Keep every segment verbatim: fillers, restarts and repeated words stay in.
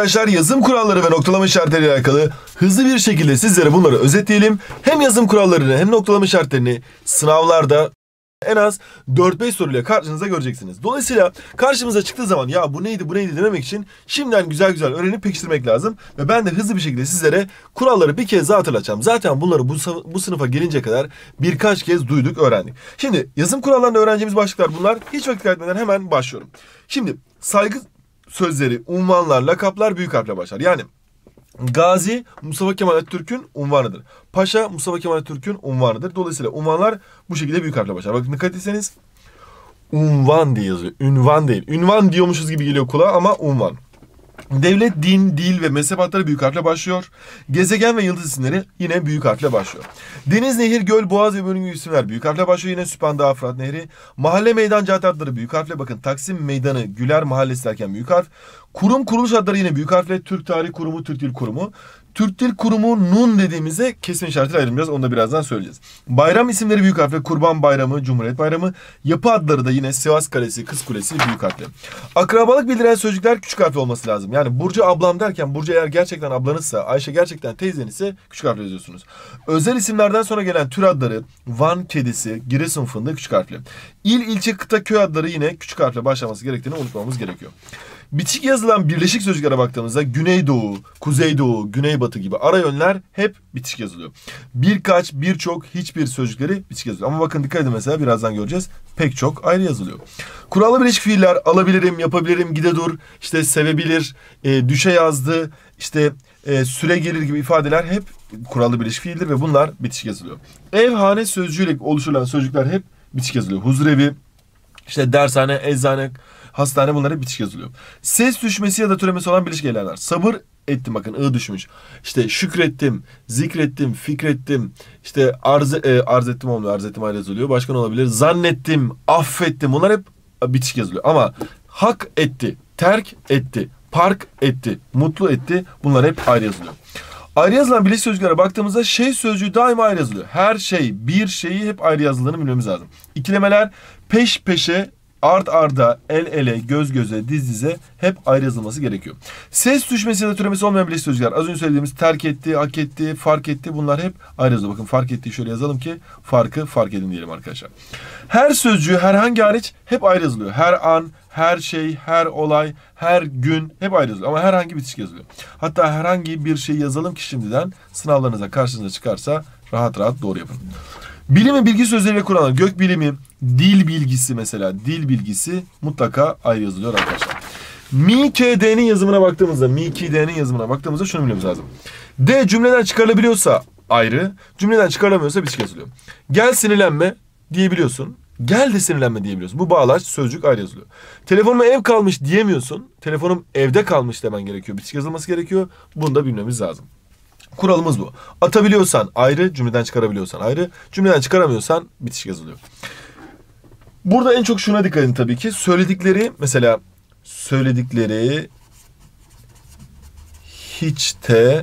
arkadaşlar, yazım kuralları ve noktalama işaretleriyle alakalı hızlı bir şekilde sizlere bunları özetleyelim. Hem yazım kurallarını hem noktalama işaretlerini sınavlarda en az dört beş soruyla karşınıza göreceksiniz. Dolayısıyla karşımıza çıktığı zaman ya bu neydi bu neydi dememek için şimdiden güzel güzel öğrenip pekiştirmek lazım. Ve ben de hızlı bir şekilde sizlere kuralları bir kez daha hatırlatacağım. Zaten bunları bu, bu sınıfa gelince kadar birkaç kez duyduk, öğrendik. Şimdi yazım kurallarında öğreneceğimiz başlıklar bunlar. Hiç vakit kaybetmeden hemen başlıyorum. Şimdi saygı sözleri, unvanlar, lakaplar büyük harfle başlar. Yani Gazi Mustafa Kemal Atatürk'ün unvanıdır. Paşa Mustafa Kemal Atatürk'ün unvanıdır. Dolayısıyla unvanlar bu şekilde büyük harfle başlar. Bakın dikkat etseniz unvan diye yazıyor. Ünvan değil. Ünvan diyormuşuz gibi geliyor kulağa ama unvan. Devlet, din, dil ve mezhep adları büyük harfle başlıyor. Gezegen ve yıldız isimleri yine büyük harfle başlıyor. Deniz, nehir, göl, boğaz ve bölüm gibi isimler büyük harfle başlıyor. Yine Süphandağ, Fırat Nehri. Mahalle, meydan, cadde adları büyük harfle. Bakın Taksim Meydanı, Güler Mahallesi derken büyük harf. Kurum, kuruluş adları yine büyük harfle. Türk Tarih Kurumu, Türk Dil Kurumu. Türk Dil Kurumu nun dediğimizde kesin işaretiyle ayrılmayacağız. Onu da birazdan söyleyeceğiz. Bayram isimleri büyük harfle. Kurban Bayramı, Cumhuriyet Bayramı. Yapı adları da yine Sivas Kalesi, Kız Kulesi büyük harfle. Akrabalık bildiren sözcükler küçük harfle olması lazım. Yani Burcu ablam derken Burcu eğer gerçekten ablanızsa, Ayşe gerçekten teyzenizse küçük harfle yazıyorsunuz. Özel isimlerden sonra gelen tür adları Van kedisi, Giresun fındığı küçük harfle. İl, ilçe, kıta, köy adları yine küçük harfle başlaması gerektiğini unutmamamız gerekiyor. Bitişik yazılan birleşik sözcüklere baktığımızda Güneydoğu, Kuzeydoğu, Güneybatı gibi ara yönler hep bitişik yazılıyor. Birkaç, birçok, hiçbir sözcükleri bitişik yazılıyor. Ama bakın dikkat edin, mesela birazdan göreceğiz. Pek çok ayrı yazılıyor. Kurallı birleşik fiiller alabilirim, yapabilirim, gide dur, işte sevebilir, e, düşe yazdı, işte e, süre gelir gibi ifadeler hep kurallı birleşik fiildir ve bunlar bitişik yazılıyor. Ev, hane sözcüğüyle oluşturulan sözcükler hep bitişik yazılıyor. Huzurevi, işte dershane, eczane, hastane, bunlara bitişik yazılıyor. Ses düşmesi ya da türemesi olan birleşik eylemler. Sabır ettim, bakın ı düşmüş. İşte şükrettim, zikrettim, fikrettim. İşte arz, e, arz ettim olmuyor. Arz ettim ayrı yazılıyor. Başka ne olabilir? Zannettim, affettim. Bunlar hep bitişik yazılıyor. Ama hak etti, terk etti, park etti, mutlu etti. Bunlar hep ayrı yazılıyor. Ayrı yazılan birleşik sözcüklere baktığımızda şey sözcüğü daima ayrı yazılıyor. Her şey, bir şeyi hep ayrı yazıldığını bilmemiz lazım. İkilemeler peş peşe, art arda, el ele, göz göze, diz dize hep ayrı yazılması gerekiyor. Ses düşmesi ya da türemesi olmayan birleşik sözcükler. Az önce söylediğimiz terk etti, hak etti, fark etti. Bunlar hep ayrı yazılıyor. Bakın fark ettiği şöyle yazalım ki farkı fark edin diyelim arkadaşlar. Her sözcüğü herhangi hariç hep ayrı yazılıyor. Her an, her şey, her olay, her gün hep ayrı yazılıyor. Ama herhangi bitişik yazılıyor. Hatta herhangi bir şey yazalım ki şimdiden sınavlarınıza karşınıza çıkarsa rahat rahat doğru yapın. Bilimi, bilgi sözleriyle kurulan gök bilimi, dil bilgisi mesela, dil bilgisi mutlaka ayrı yazılıyor arkadaşlar. Mi, K, D'nin yazımına baktığımızda, Mi, K, D'nin yazımına baktığımızda şunu bilmemiz lazım. D cümleden çıkarılabiliyorsa ayrı, cümleden çıkarılamıyorsa bitişik yazılıyor. Gel sinirlenme diyebiliyorsun. Gel de sinirlenme diyebiliyorsun. Bu bağlaç sözcük ayrı yazılıyor. Telefonuma ev kalmış diyemiyorsun. Telefonum evde kalmış demen gerekiyor. Bitişik yazılması gerekiyor. Bunu da bilmemiz lazım. Kuralımız bu. Atabiliyorsan ayrı, cümleden çıkarabiliyorsan ayrı, cümleden çıkaramıyorsan bitişik yazılıyor. Burada en çok şuna dikkat edin tabii ki. Söyledikleri, mesela söyledikleri hiç de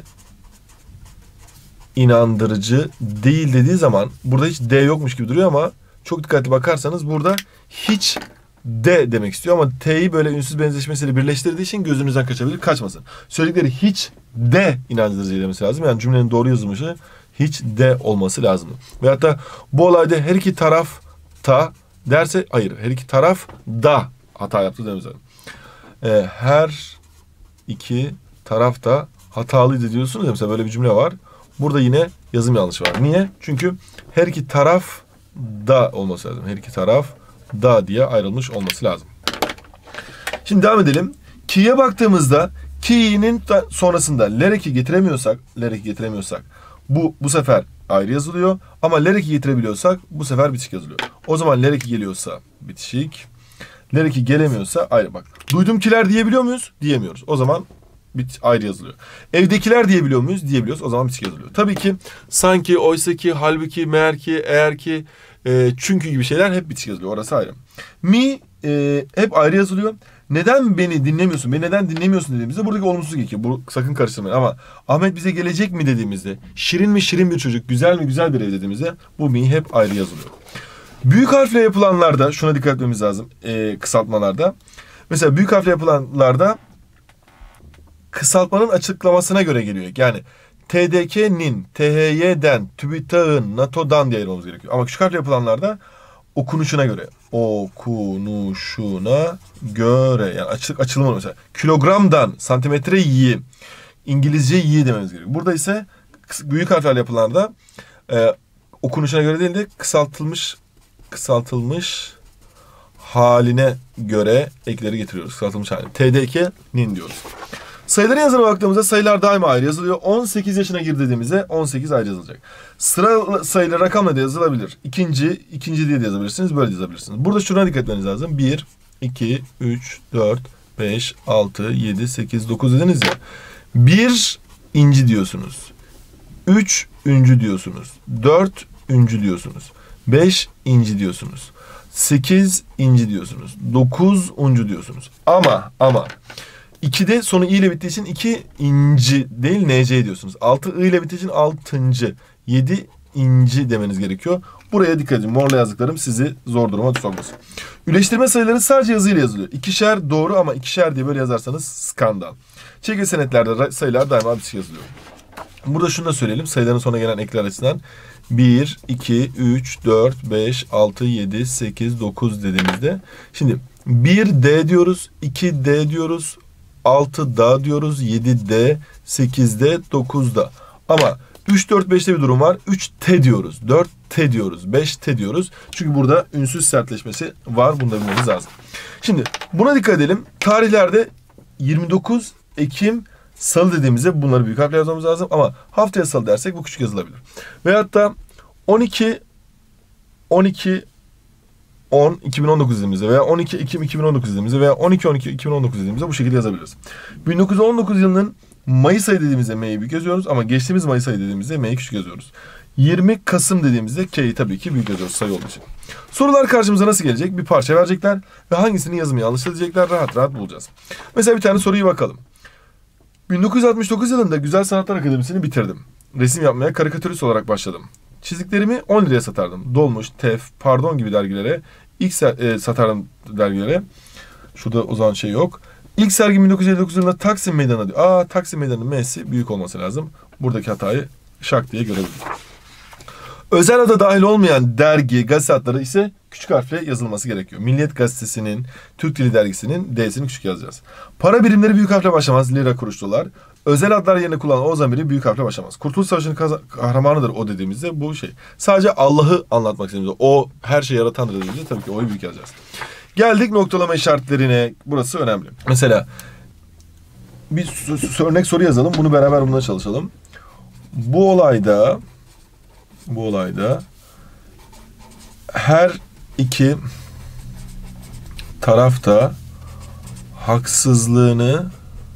inandırıcı değil dediği zaman burada hiç D yokmuş gibi duruyor ama çok dikkatli bakarsanız burada hiç de demek istiyor ama T'yi böyle ünsüz benzeşmesiyle birleştirdiği için gözünüzden kaçabilir, kaçmasın. Söyledikleri hiç de inandırıcı demesi lazım. Yani cümlenin doğru yazılmışı hiç de olması lazım. Ve hatta bu olayda her iki taraf ta derse hayır, her iki taraf da hata yaptı dememiz lazım. Ee, her iki taraf da hatalıydı diyorsunuz ya, mesela böyle bir cümle var. Burada yine yazım yanlışı var. Niye? Çünkü her iki taraf da olması lazım. Her iki taraf da diye ayrılmış olması lazım. Şimdi devam edelim. Ki'ye baktığımızda ki'nin sonrasında lereki getiremiyorsak, lereki getiremiyorsak bu bu sefer ayrı yazılıyor. Ama lereki getirebiliyorsak bu sefer bitişik yazılıyor. O zaman lereki geliyorsa bitişik, lereki gelemiyorsa ayrı. Bak, duydum kiler diyebiliyor muyuz? Diyemiyoruz. O zaman bit ayrı yazılıyor. Evdekiler diyebiliyor muyuz? Diyebiliyoruz. O zaman bitişik yazılıyor. Tabii ki sanki, oysa ki, halbuki, meğer ki, eğer ki, e, çünkü gibi şeyler hep bitişik yazılıyor. Orası ayrı. Mi e, hep ayrı yazılıyor. Neden beni dinlemiyorsun? Beni neden dinlemiyorsun dediğimizde buradaki olumsuzluk iki. Bu sakın karıştırmayın. Ama Ahmet bize gelecek mi dediğimizde, şirin mi şirin bir çocuk, güzel mi güzel bir ev dediğimizde bu mi hep ayrı yazılıyor. Büyük harfle yapılanlarda şuna dikkat etmemiz lazım. E, kısaltmalarda. Mesela büyük harfle yapılanlarda kısaltmanın açıklamasına göre geliyor. Yani T D K'nin, T H Y'den, TÜBİTAK'ın, NATO'dan diye ayırmamız gerekiyor. Ama küçük harfle yapılanlarda okunuşuna göre. Okunuşuna göre. Yani açılık açılımı mesela. Kilogramdan, santimetre yi. İngilizce yi dememiz gerekiyor. Burada ise büyük harflerle yapılanlarda e, okunuşuna göre değil de kısaltılmış kısaltılmış haline göre ekleri getiriyoruz. Kısaltılmış haline. T D K'nin diyoruz. Sayıların yazımına baktığımızda sayılar daima ayrı yazılıyor. on sekiz yaşına gir dediğimizde on sekiz ayrı yazılacak. Sıra sayılı rakamla da yazılabilir. İkinci, ikinci diye de yazabilirsiniz. Böyle de yazabilirsiniz. Burada şuna dikkat etmeniz lazım. bir, iki, üç, dört, beş, altı, yedi, sekiz, dokuz dediniz ya. bir inci diyorsunuz. üç üncü diyorsunuz. dört üncü diyorsunuz. beş inci diyorsunuz. sekiz inci diyorsunuz. dokuz uncu diyorsunuz. Ama ama ikide sonu i ile bittiği için iki inci değil N C diyorsunuz. altı i ile bittiği için altıncı. yedi inci demeniz gerekiyor. Buraya dikkat edin. Morla yazdıklarım sizi zor duruma sokmasın. Üleştirme sayıları sadece yazıyla yazılıyor. İkişer doğru ama ikişer diye böyle yazarsanız skandal. Çekil senetlerde sayılar daima bir yazılıyor. Burada şunu da söyleyelim. Sayıların sonuna gelen ekler açısından bir, iki, üç, dört, beş, altı, yedi, sekiz, dokuz dediğimizde şimdi bir D diyoruz, iki D diyoruz, altı D diyoruz, yedi D, sekiz D, dokuz D. Ama üç, dört, beşte bir durum var. üç T diyoruz, dört T diyoruz, beş T diyoruz. Çünkü burada ünsüz sertleşmesi var. Bunu da bilmemiz lazım. Şimdi buna dikkat edelim. Tarihlerde yirmi dokuz Ekim Salı dediğimizde bunları büyük harfle yazmamız lazım. Ama haftaya salı dersek bu küçük yazılabilir. Veyahut da on iki on iki on iki bin on dokuz dediğimizde veya on iki Ekim iki bin on dokuz dediğimizde veya on iki on iki iki bin on dokuz dediğimizde bu şekilde yazabiliriz. bin dokuz yüz on dokuz yılının Mayıs ayı dediğimizde M'yi büyük yazıyoruz ama geçtiğimiz Mayıs ayı dediğimizde M'yi küçük yazıyoruz. yirmi Kasım dediğimizde K'yi tabii ki büyük yazıyoruz sayı olduğu için. Sorular karşımıza nasıl gelecek? Bir parça verecekler ve hangisinin yazımı yanlış diyecekler, rahat rahat bulacağız. Mesela bir tane soruyu bakalım. bin dokuz yüz altmış dokuz yılında Güzel Sanatlar Akademisi'ni bitirdim. Resim yapmaya karikatürist olarak başladım. Çiziklerimi on liraya satardım. Dolmuş, Tef, Pardon gibi dergilere, ilk e, satardım dergilere. Şurada o zaman şey yok. İlk sergi bin dokuz yüz elli dokuz yılında Taksim Meydanı'na diyor. Aa, Taksim Meydanı'nın M'si büyük olması lazım. Buradaki hatayı şak diye görebiliriz. Özel ada dahil olmayan dergi, gazete adları ise küçük harfle yazılması gerekiyor. Milliyet Gazetesi'nin, Türk Dili Dergisi'nin D'sini küçük yazacağız. Para birimleri büyük harfle başlamaz. Lira, kuruş, dolar. Özel adlar yerine kullanılan o zamiri büyük harfle başlamaz. Kurtuluş Savaşı'nın kahramanıdır o dediğimizde bu şey. Sadece Allah'ı anlatmak istediğimizde, o her şeyi yaratandır dediğimizde tabii ki o'yu büyük yazacağız. Geldik noktalama işaretlerine. Burası önemli. Mesela bir örnek soru yazalım. Bunu beraber bununla çalışalım. Bu olayda bu olayda her iki tarafta haksızlığını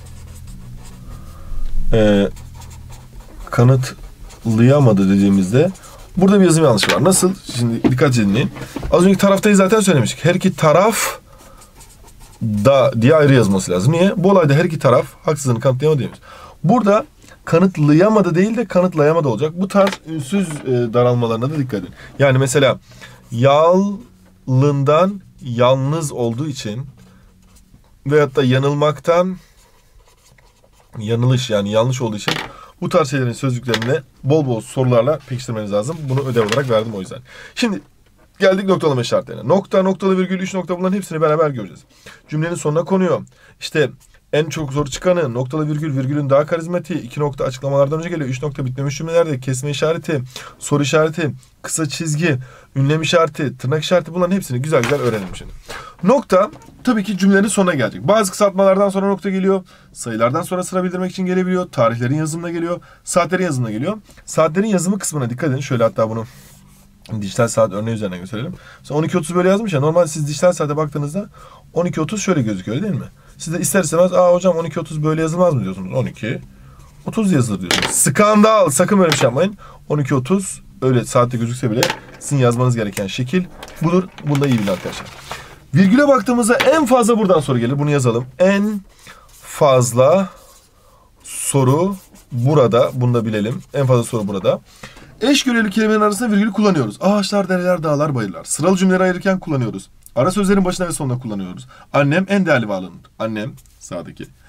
e, kanıtlayamadı dediğimizde burada bir yazım yanlışı var. Nasıl? Şimdi dikkat edin. Az önceki taraftayı zaten söylemiştik. Her iki taraf da diye ayrı yazması lazım. Niye? Bu olayda her iki taraf haksızlığını kanıtlayamadı diyoruz. Burada kanıtlayamadı değil de kanıtlayamadı olacak. Bu tarz ünsüz e, daralmalarına da dikkat edin. Yani mesela yalından yalnız olduğu için veyahut da yanılmaktan yanılış yani yanlış olduğu için bu tarz şeylerin sözcüklerine bol bol sorularla pekiştirmeniz lazım. Bunu ödev olarak verdim o yüzden. Şimdi geldik noktalama işaretlerine. Nokta, noktalı virgül, üç nokta bunların hepsini beraber göreceğiz. Cümlenin sonuna konuyor. İşte en çok zor çıkanı, noktalı virgül, virgülün daha karizmatiği, iki nokta açıklamalardan önce geliyor, üç nokta bitmemiş cümlelerde, kesme işareti, soru işareti, kısa çizgi, ünlem işareti, tırnak işareti bunların hepsini güzel güzel öğrenelim şimdi. Nokta tabii ki cümlenin sonuna gelecek. Bazı kısaltmalardan sonra nokta geliyor, sayılardan sonra sıra bildirmek için gelebiliyor, tarihlerin yazımına geliyor, saatlerin yazımına geliyor. Saatlerin yazımı kısmına dikkat edin. Şöyle hatta bunu dijital saat örneği üzerinden gösterelim. Mesela on iki otuz böyle yazmış ya, normalde siz dijital saate baktığınızda on iki otuz şöyle gözüküyor değil mi? Siz de ister istemez aa hocam on iki otuz böyle yazılmaz mı diyorsunuz? on iki otuz yazılır diyorsunuz. Skandal! Sakın böyle bir şey yapmayın. on iki otuz öyle saatte gözükse bile sizin yazmanız gereken şekil budur. Bunu da iyi bilin arkadaşlar. Virgüle baktığımızda en fazla buradan soru gelir. Bunu yazalım. En fazla soru burada. Bunu da bilelim. En fazla soru burada. Eş göreli kelimelerin arasında virgülü kullanıyoruz. Ağaçlar, dereler, dağlar, bayırlar. Sıralı cümleleri ayırırken kullanıyoruz. Ara sözlerin başına ve sonuna kullanıyoruz. Annem en değerli varlığımdır. Annem sağdaki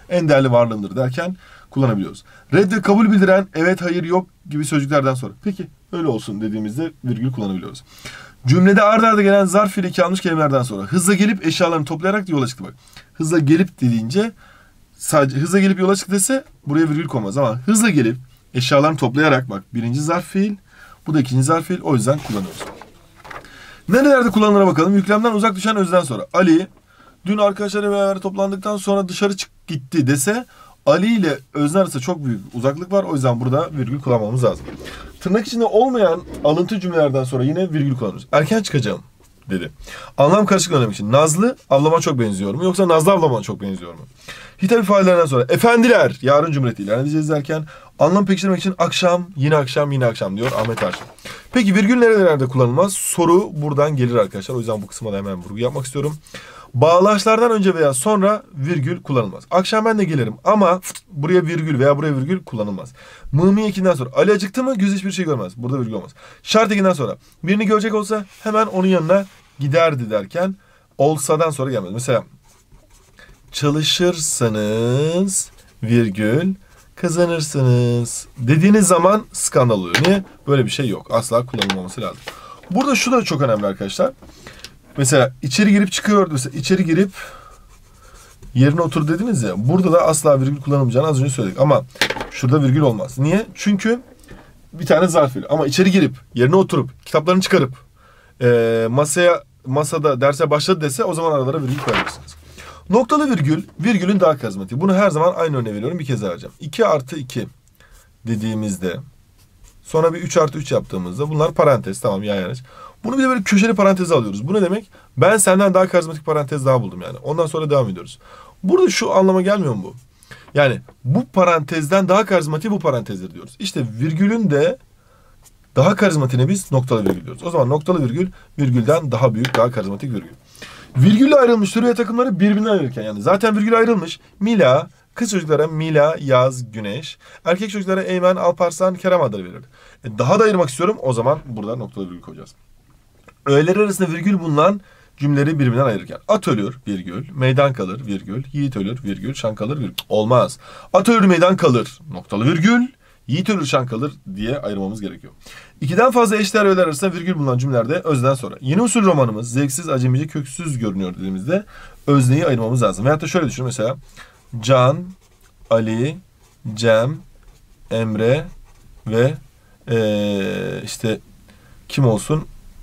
en değerli varlığımdır derken kullanabiliyoruz. Red ve kabul bildiren evet, hayır, yok gibi sözcüklerden sonra peki öyle olsun dediğimizde virgül kullanabiliyoruz. Cümlede ard arda gelen zarf fiili yanlış kelimelerden sonra hızla gelip eşyalarını toplayarak yola çıktı bak. Hızla gelip dediğince sadece hızla gelip yola çıktı dese buraya virgül konmaz ama hızla gelip eşyalarını toplayarak bak birinci zarf fiil, bu da ikinci zarf fiil, o yüzden kullanıyoruz. Nerelerde kullanılır bakalım. Yüklemden uzak düşen özden sonra. Ali dün arkadaşlarıyla beraber toplandıktan sonra dışarı çık gitti dese Ali ile özne arasında çok büyük uzaklık var. O yüzden burada virgül kullanmamız lazım. Tırnak içinde olmayan alıntı cümlelerden sonra yine virgül kullanıyoruz. Erken çıkacağım dedi. Anlam karışıklığı önlemek için. Nazlı avlama çok benziyor mu? Yoksa Nazlı avlama çok benziyor mu? Hitap ifadelerinden sonra efendiler yarın cümleti ilan edeceğiz derken anlam pekiştirmek için akşam, yine akşam, yine akşam diyor Ahmet Arşın. Peki virgül nerelerde kullanılmaz? Soru buradan gelir arkadaşlar. O yüzden bu kısma da hemen vurgu yapmak istiyorum. Bağlaçlardan önce veya sonra virgül kullanılmaz. Akşam ben de gelirim ama buraya virgül veya buraya virgül kullanılmaz. Mımi ekinden sonra Ali acıktı mı göz hiçbir şey görmez. Burada virgül olmaz. Şart ekinden sonra birini görecek olsa hemen onun yanına giderdi derken olsadan sonra gelmez. Mesela çalışırsanız virgül kazanırsınız dediğiniz zaman skandal oluyor. Niye? Böyle bir şey yok. Asla kullanılmaması lazım. Burada şu da çok önemli arkadaşlar. Mesela içeri girip çıkıyor. Mesela içeri girip yerine otur dediniz ya. Burada da asla virgül kullanılmayacağını az önce söyledik. Ama şurada virgül olmaz. Niye? Çünkü bir tane zarf fiil. Ama içeri girip yerine oturup kitaplarını çıkarıp e, masaya masada derse başladı dese o zaman aralara virgül koyabilirsiniz. Noktalı virgül, virgülün daha karizmatik. Bunu her zaman aynı örneği veriyorum. Bir kez daha vereceğim. iki artı iki dediğimizde sonra bir üç artı üç yaptığımızda bunlar parantez. Tamam, yan yana. Bunu bir de böyle köşeli paranteze alıyoruz. Bu ne demek? Ben senden daha karizmatik parantez daha buldum yani. Ondan sonra devam ediyoruz. Burada şu anlama gelmiyor mu bu? Yani bu parantezden daha karizmatik bu parantezdir diyoruz. İşte virgülün de daha karizmatiğine biz noktalı virgül diyoruz. O zaman noktalı virgül, virgülden daha büyük, daha karizmatik virgül. Virgülle ayrılmış türev takımları birbirinden ayırırken yani zaten virgül ayrılmış. Mila, kız çocuklara Mila, Yaz, Güneş. Erkek çocuklara Eymen, Alparslan, Kerem adları verir. E daha da ayırmak istiyorum. O zaman burada noktalı virgül koyacağız. Öğeler arasında virgül bulunan cümleleri birbirinden ayırırken. At ölür, virgül. Meydan kalır, virgül. Yiğit ölür, virgül. Şan kalır, virgül. Olmaz. At ölür, meydan kalır. Noktalı virgül. Yiğit ölür, şan kalır diye ayırmamız gerekiyor. İkiden fazla eşdeğer öğeler arasında virgül bulunan cümlelerde özden sonra. Yeni usul romanımız zevksiz, acemice, köksüz görünüyor dediğimizde özneyi ayırmamız lazım. Veyahut da şöyle düşün mesela. Can, Ali, Cem, Emre ve ee, işte kim olsun?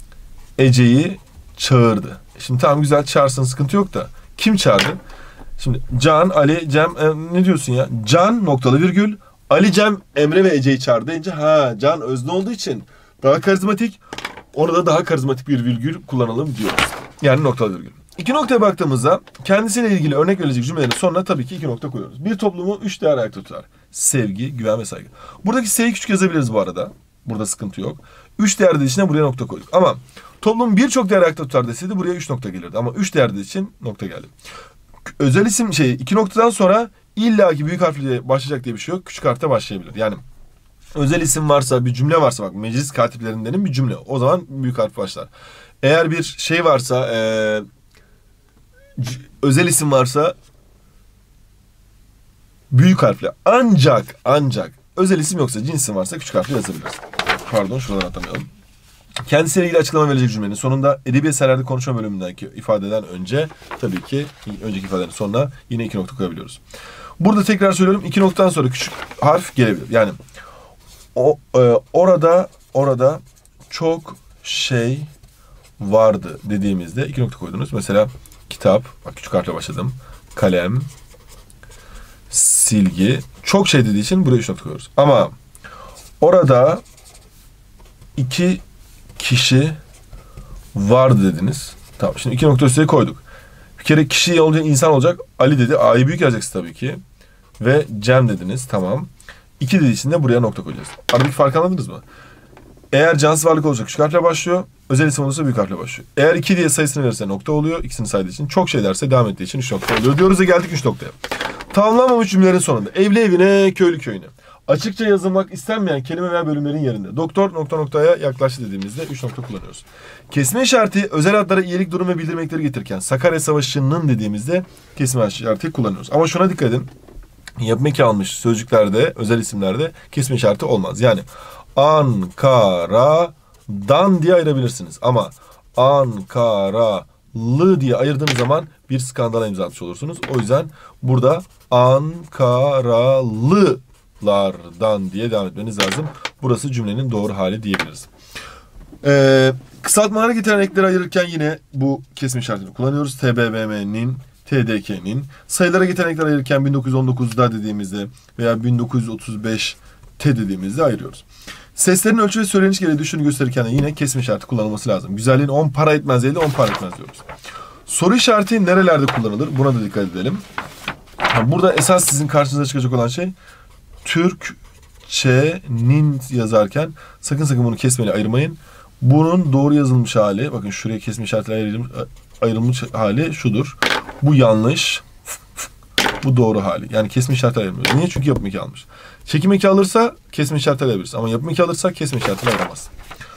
Ece'yi çağırdı. Şimdi tamam güzel çağırsın, sıkıntı yok da. Kim çağırdı? Şimdi Can, Ali, Cem e, ne diyorsun ya? Can noktalı virgül. Ali, Cem, Emre ve Ece'yi çağırdı deyince ha Can özne olduğu için daha karizmatik. Orada daha karizmatik bir virgül kullanalım diyoruz. Yani noktalı virgül. İki noktaya baktığımızda kendisiyle ilgili örnek verecek cümlelerin sonuna tabii ki iki nokta koyuyoruz. Bir toplumu üç değer ayakta tutar. Sevgi, güven ve saygı. Buradaki S'yi küçük yazabiliriz bu arada. Burada sıkıntı yok. Üç değer dediği için buraya nokta koyduk. Ama toplum birçok değer ayakta tutar deseydi buraya üç nokta gelirdi. Ama üç değer dediği için nokta geldi. Özel isim şey iki noktadan sonra illaki büyük harfle başlayacak diye bir şey yok. Küçük harfle başlayabilir. Yani özel isim varsa, bir cümle varsa bak meclis katiplerindenin bir cümle. O zaman büyük harf başlar. Eğer bir şey varsa ee, özel isim varsa büyük harfle. Ancak ancak özel isim yoksa cins isim varsa küçük harfle yazabiliriz. Pardon şuradan atamayalım. Kendisiyle ilgili açıklama verecek cümlenin sonunda edebi eserlerde konuşma bölümündeki ifadeden önce tabii ki önceki ifadenin sonuna yine iki nokta koyabiliyoruz. Burada tekrar söylüyorum iki noktadan sonra küçük harf gelebilir. Yani o e, orada orada çok şey vardı dediğimizde iki nokta koydunuz. Mesela kitap, bak küçük harfle başladım. Kalem, silgi, çok şey dediği için buraya üç nokta koyuyoruz. Ama orada iki kişi vardı dediniz. Tamam şimdi iki nokta üstüne koyduk. Bir kere kişi olacak, insan olacak. Ali dedi. A'yı büyük yazacaksın tabii ki. Ve Cem dediniz. Tamam. İki dediği için de buraya nokta koyacağız. Aradaki farkı anladınız mı? Eğer cansız varlık olacak küçük harfle başlıyor. Özel isim olursa büyük harfle başlıyor. Eğer iki diye sayısını verirse nokta oluyor. İkisini saydığı için. Çok şey derse devam ettiği için üç nokta oluyor. Diyoruz ve geldik üç noktaya. Tamamlanmamış cümlelerin sonunda. Evli evine, köylü köyüne. Açıkça yazılmak istenmeyen kelime veya bölümlerin yerinde. Doktor nokta noktaya yaklaştı dediğimizde üç nokta kullanıyoruz. Kesme işareti özel adlara iyilik, durum ve bildirmekleri getirirken Sakarya Savaşı'nın dediğimizde kesme işareti kullanıyoruz. Ama şuna dikkat edin. yapım eki almış sözcüklerde, özel isimlerde kesme işareti olmaz. Yani Ankara'dan diye ayırabilirsiniz. Ama Ankaralı diye ayırdığınız zaman bir skandala imza atmış olursunuz. O yüzden burada Ankaralılardan diye devam etmeniz lazım. Burası cümlenin doğru hali diyebiliriz. Ee, kısaltmalara getiren ekleri ayırırken yine bu kesme işaretini kullanıyoruz. T B B M'nin, T D K'nin. Sayılara getiren ekleri ayırırken bin dokuz yüz on dokuzda dediğimizde veya bin dokuz yüz otuz beş T dediğimizde ayırıyoruz. Seslerin ölçü ve söyleniş gereği düştüğünü gösterirken de yine kesme işareti kullanılması lazım. Güzelliğin on para etmez değil de on para etmez diyoruz. Soru işareti nerelerde kullanılır? Buna da dikkat edelim. Burada esas sizin karşınıza çıkacak olan şey Türkçe'nin yazarken sakın sakın bunu kesmeyle ayırmayın. Bunun doğru yazılmış hali, bakın şuraya kesme işaretiyle ayrılmış, ayrılmış hali şudur. Bu yanlış, bu doğru hali. Yani kesme işareti ayırmıyoruz. Niye? Çünkü yapım eki almış. Çekim eki alırsa kesme işareti ayırabiliriz. Ama yapım eki alırsa kesme işaretini ayıramaz.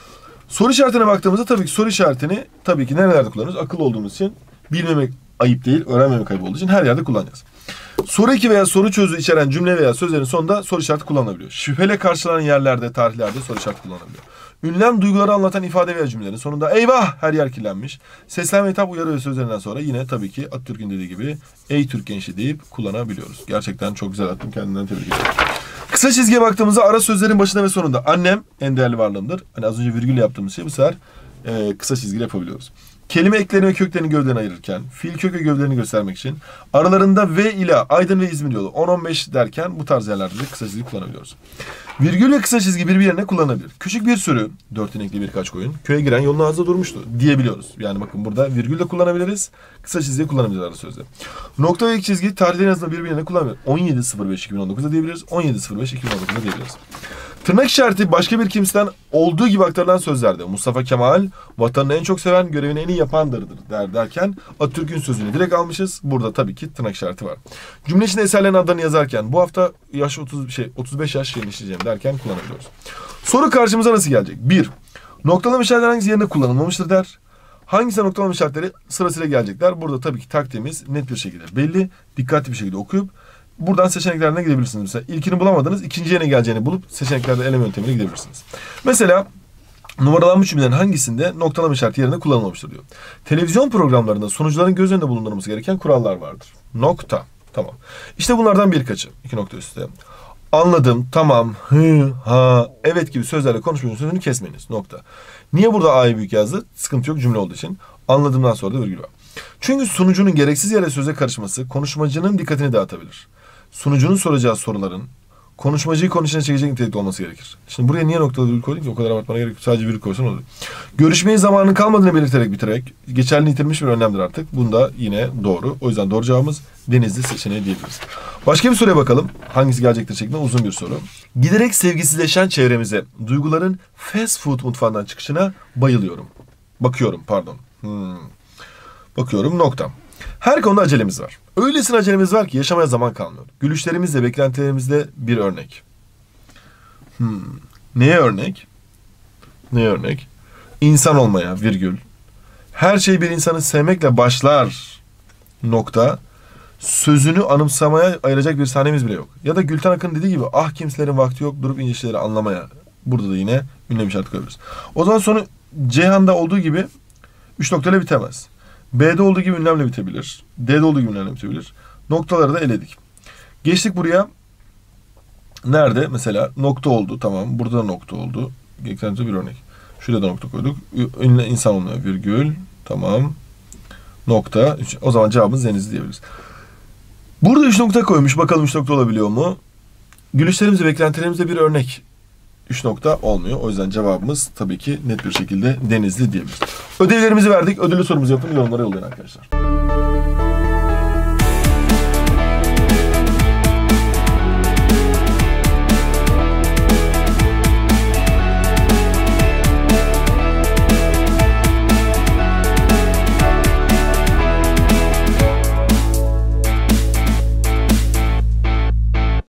Soru işaretine baktığımızda tabii ki soru işaretini tabii ki nerelerde kullanıyoruz? Akıllı olduğumuz için, bilmemek ayıp değil, öğrenmemek ayıp olduğu için her yerde kullanacağız. Soru eki veya soru çözü içeren cümle veya sözlerin sonunda soru işareti kullanılabiliyor. Şüpheyle karşılanan yerlerde, tarihlerde soru işareti kullanılabiliyor. Ünlem duyguları anlatan ifade veya cümlelerin sonunda eyvah her yer kirlenmiş. Seslenme, hitap, uyarı ve sözlerinden sonra yine tabii ki Atatürk'ün dediği gibi ey Türk gençliği deyip kullanabiliyoruz. Gerçekten çok güzel attım, kendimden tebrik ederim. Kısa çizgiye baktığımızda ara sözlerin başında ve sonunda annem en değerli varlığımdır. Hani az önce virgül yaptığımız şey bu sefer e, kısa çizgiyle yapabiliyoruz. Kelime eklerini ve köklerini gövdeden ayırırken, fiil kök ve gövdelerini göstermek için aralarında ve ile Aydın ve İzmir yolu on on beş derken bu tarz yerlerde de kısa çizgi kullanabiliyoruz. Virgül ve kısa çizgi birbirine kullanılabilir. Küçük bir sürü, dört inekli birkaç koyun, köye giren yolun ağzında durmuştu diyebiliyoruz. Yani bakın burada virgül de kullanabiliriz, kısa çizgi kullanabiliriz ara sözde. Nokta ve iki çizgi tarihlerin yazısında birbirine kullanabilir. on yedi sıfır beş iki bin on dokuzda diyebiliriz, on yedi sıfır beş iki bin on dokuzda diyebiliriz. Tırnak işareti başka bir kimseden olduğu gibi aktarılan sözlerde Mustafa Kemal vatanını en çok seven, görevini en iyi yapandırdır der derken Atatürk'ün sözünü direkt almışız. Burada tabii ki tırnak işareti var. Cümle içinde eserlerin adlarını yazarken bu hafta yaş otuz şey otuz beş yaş genişleyeceğim derken kullanabiliyoruz. Soru karşımıza nasıl gelecek? bir. Noktalama işaretleri hangisi yerine kullanılmamıştır der. Hangisi noktalama işaretleri sırasıyla gelecekler? Burada tabii ki taktiğimiz net bir şekilde belli. Dikkatli bir şekilde okuyup buradan seçeneklerine gidebilirsiniz. Mesela ilkini bulamadınız, ikinciye ne geleceğini bulup seçeneklerde eleme yöntemine gidebilirsiniz. Mesela numaralanmış cümlelerin hangisinde noktalama işareti yerine kullanılmamıştır diyor. Televizyon programlarında sunucuların göz önünde bulundurulması gereken kurallar vardır. Nokta. Tamam. İşte bunlardan birkaçı. İki nokta üstte. Anladım, tamam, hı, ha, evet gibi sözlerle konuşmanın sözünü kesmeyiniz. Nokta. Niye burada A'yı büyük yazdı? Sıkıntı yok cümle olduğu için. Anladığımdan sonra da virgül var. Çünkü sunucunun gereksiz yere söze karışması konuşmacının dikkatini dağıtabilir. Sunucunun soracağı soruların konuşmacıyı konu içine çekecek nitelikte olması gerekir. Şimdi buraya niye noktalı virgül koyduk ki? O kadar abartmana gerek yok. Sadece virgül koysan olur. Görüşmeye zamanın kalmadığını belirterek bitirerek geçerli yitirmiş bir önlemdir artık. Bunda yine doğru. O yüzden doğru cevabımız Denizli seçeneği diyebiliriz. Başka bir soruya bakalım. Hangisi gelecektir şeklinde uzun bir soru. Giderek sevgisizleşen çevremize duyguların fast food mutfağından çıkışına bayılıyorum. Bakıyorum pardon. Hmm. Bakıyorum nokta. Her konuda acelemiz var. Öylesine acelemiz var ki yaşamaya zaman kalmıyor. Gülüşlerimizle, beklentilerimizle bir örnek. Hmm. Neye örnek? Neye örnek? İnsan olmaya, virgül. Her şey bir insanı sevmekle başlar. Nokta. Sözünü anımsamaya ayıracak bir sahnemiz bile yok. Ya da Gülten Akın dediği gibi ah kimselerin vakti yok durup ince şeyleri anlamaya. Burada da yine ünlem işareti koyuyoruz. O zaman sonu Ceyhan'da olduğu gibi üç noktayla bitemez. B'de olduğu gibi ünlemle bitebilir. D'de olduğu gibi ünlemle bitebilir. Noktaları da eledik. Geçtik buraya. Nerede? Mesela nokta oldu. Tamam. Burada da nokta oldu. Geçence bir örnek. Şurada da nokta koyduk. Ünlem insan olmuyor. Virgül. Tamam. Nokta. O zaman cevabımız Denizli diyebiliriz. Burada üç nokta koymuş. Bakalım üç nokta olabiliyor mu? Gülüşlerimizde, beklentilerimizde bir örnek. üç nokta olmuyor. O yüzden cevabımız tabii ki net bir şekilde Denizli diyebiliriz. Ödevlerimizi verdik. Ödüllü sorumuzu yapın. Yorumlara yollayın arkadaşlar.